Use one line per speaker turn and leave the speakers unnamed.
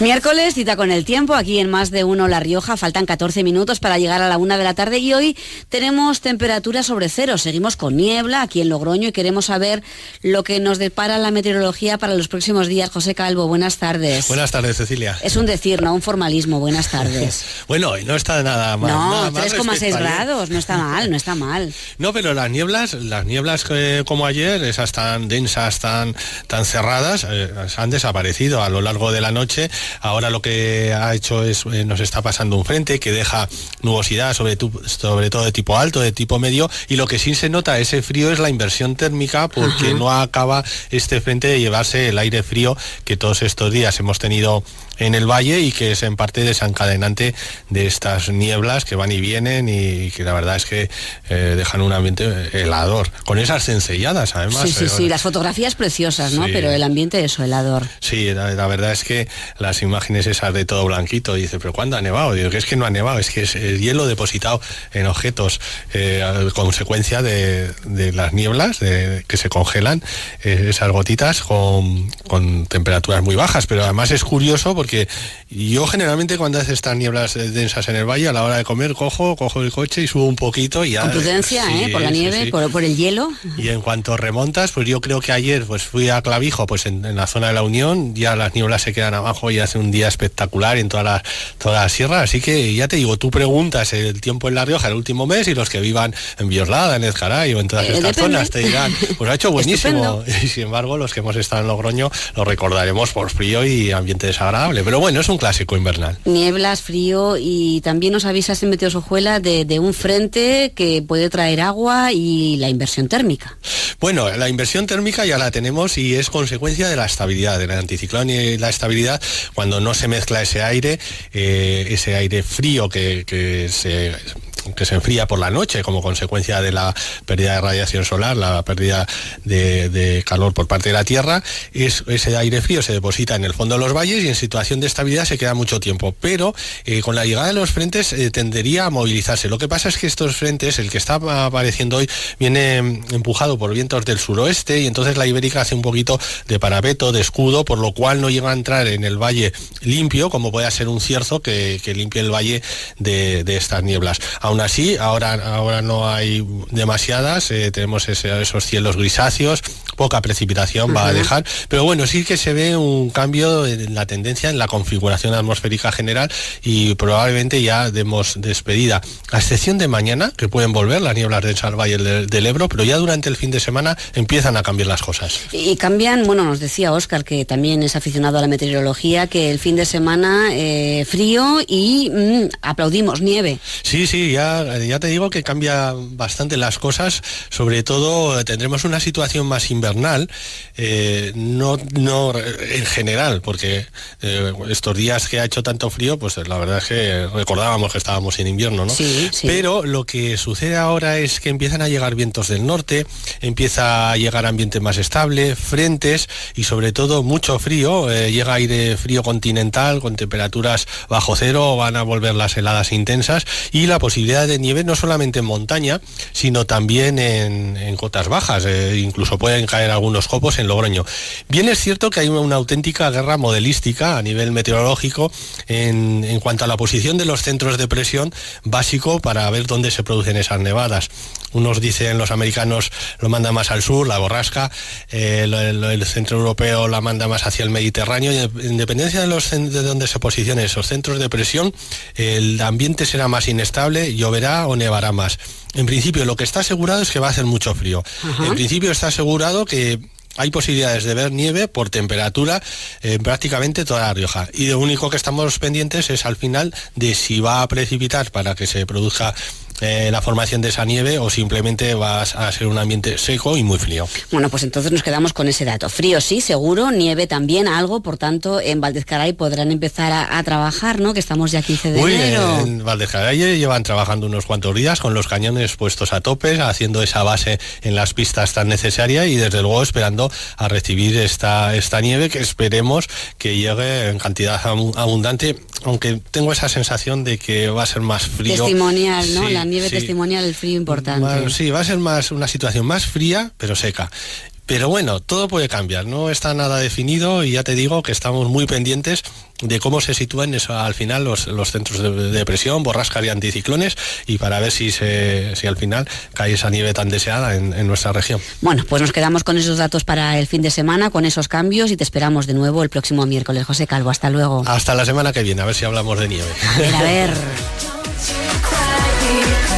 Miércoles, cita con el tiempo, aquí en Más de Uno La Rioja. Faltan 14 minutos para llegar a la 1 de la tarde y hoy tenemos temperaturas sobre cero. Seguimos con niebla aquí en Logroño y queremos saber lo que nos depara la meteorología para los próximos días. José Calvo, buenas tardes.
Buenas tardes, Cecilia.
Es un decir, no un formalismo. Buenas tardes.
Bueno, no está nada mal.
No, 3,6 grados, no está mal, no está mal.
No, pero las nieblas como ayer, esas tan densas, tan cerradas, han desaparecido a lo largo de la noche. Ahora lo que ha hecho es, nos está pasando un frente que deja nubosidad sobre todo de tipo alto, de tipo medio, y lo que sí se nota ese frío es la inversión térmica, porque no acaba este frente de llevarse el aire frío que todos estos días hemos tenido en el valle y que es en parte desencadenante de estas nieblas que van y vienen y que la verdad es que dejan un ambiente helador, con esas cencelladas además.
Sí, las fotografías preciosas, ¿no? Sí. Pero el ambiente es helador.
Sí, la verdad es que las imágenes esas de todo blanquito, dice, pero ¿cuándo ha nevado? Digo, que es que no ha nevado, es que es el hielo depositado en objetos, consecuencia de las nieblas que se congelan, esas gotitas con temperaturas muy bajas, pero además es curioso porque yo generalmente cuando hace estas nieblas densas en el valle, a la hora de comer cojo el coche y subo un poquito y ya...
Con prudencia, sí, por la nieve, sí. Por el hielo.
Y en cuanto remontas, pues yo creo que ayer pues fui a Clavijo, pues en la zona de la Unión, ya las nieblas se quedan abajo y hace un día espectacular en toda la sierra, así que ya te digo, tú preguntas el tiempo en La Rioja el último mes y los que vivan en Bioslada, en Ezcaray o en todas estas zonas te dirán, pues ha hecho buenísimo. Y sin embargo, los que hemos estado en Logroño lo recordaremos por frío y ambiente desagradable. Pero bueno, es un clásico invernal.
Nieblas, frío, y también nos avisas en Meteosojuela de un frente que puede traer agua y la inversión térmica.
Bueno, la inversión térmica ya la tenemos y es consecuencia de la estabilidad, del anticiclón y la estabilidad, cuando no se mezcla ese aire frío que se enfría por la noche como consecuencia de la pérdida de radiación solar, la pérdida de calor por parte de la Tierra. Ese aire frío se deposita en el fondo de los valles y en situación de estabilidad se queda mucho tiempo, pero con la llegada de los frentes tendería a movilizarse. Lo que pasa es que estos frentes, el que está apareciendo hoy, viene empujado por vientos del suroeste y entonces la Ibérica hace un poquito de parapeto, de escudo, por lo cual no llega a entrar en el valle limpio, como puede ser un cierzo que limpie el valle de estas nieblas. Aún así, ahora no hay demasiadas, tenemos esos cielos grisáceos, poca precipitación va a dejar, pero bueno, sí que se ve un cambio en la tendencia, en la configuración atmosférica general y probablemente ya demos despedida, a excepción de mañana, que pueden volver las nieblas densas al valle del Ebro, pero ya durante el fin de semana empiezan a cambiar las cosas.
Y cambian, bueno, nos decía Óscar, que también es aficionado a la meteorología, que el fin de semana frío y aplaudimos, nieve.
Sí, ya te digo que cambia bastante las cosas, sobre todo tendremos una situación más invernal, no en general, porque estos días que ha hecho tanto frío, pues la verdad es que recordábamos que estábamos en invierno, ¿no?
Sí.
Pero lo que sucede ahora es que empiezan a llegar vientos del norte, empieza a llegar ambiente más estable, frentes y sobre todo mucho frío, llega aire frío continental con temperaturas bajo cero, van a volver las heladas intensas y la posibilidad de nieve no solamente en montaña, sino también en cotas bajas, incluso pueden caer algunos copos en Logroño. Bien es cierto que hay una auténtica guerra modelística a nivel meteorológico en cuanto a la posición de los centros de presión básico para ver dónde se producen esas nevadas. Unos dicen, los americanos lo mandan más al sur, la borrasca, el centro europeo la manda más hacia el Mediterráneo, y en dependencia de dónde se posicionen esos centros de presión, el ambiente será más inestable, lloverá o nevará más. En principio lo que está asegurado es que va a hacer mucho frío. En principio está asegurado que hay posibilidades de ver nieve por temperatura en prácticamente toda La Rioja. Y lo único que estamos pendientes es al final de si va a precipitar para que se produzca la formación de esa nieve o simplemente va a ser un ambiente seco y muy frío.
Bueno, pues entonces nos quedamos con ese dato. Frío sí, seguro, nieve también, algo, por tanto, en Valdezcaray podrán empezar a trabajar, ¿no? Que estamos ya 15 de enero.
En Valdezcaray llevan trabajando unos cuantos días con los cañones puestos a tope, haciendo esa base en las pistas tan necesaria y desde luego esperando a recibir esta nieve que esperemos que llegue en cantidad abundante, aunque tengo esa sensación de que va a ser más frío.
Testimonial, ¿no? Sí, la nieve testimonial el frío importante.
Sí, va a ser más una situación más fría, pero seca. Pero bueno, todo puede cambiar, no está nada definido y ya te digo que estamos muy pendientes de cómo se sitúan al final los centros de presión, borrascas y anticiclones, y para ver si al final cae esa nieve tan deseada en nuestra región.
Bueno, pues nos quedamos con esos datos para el fin de semana, con esos cambios, y te esperamos de nuevo el próximo miércoles. José Calvo, hasta luego.
Hasta la semana que viene, a ver si hablamos de nieve.
A ver.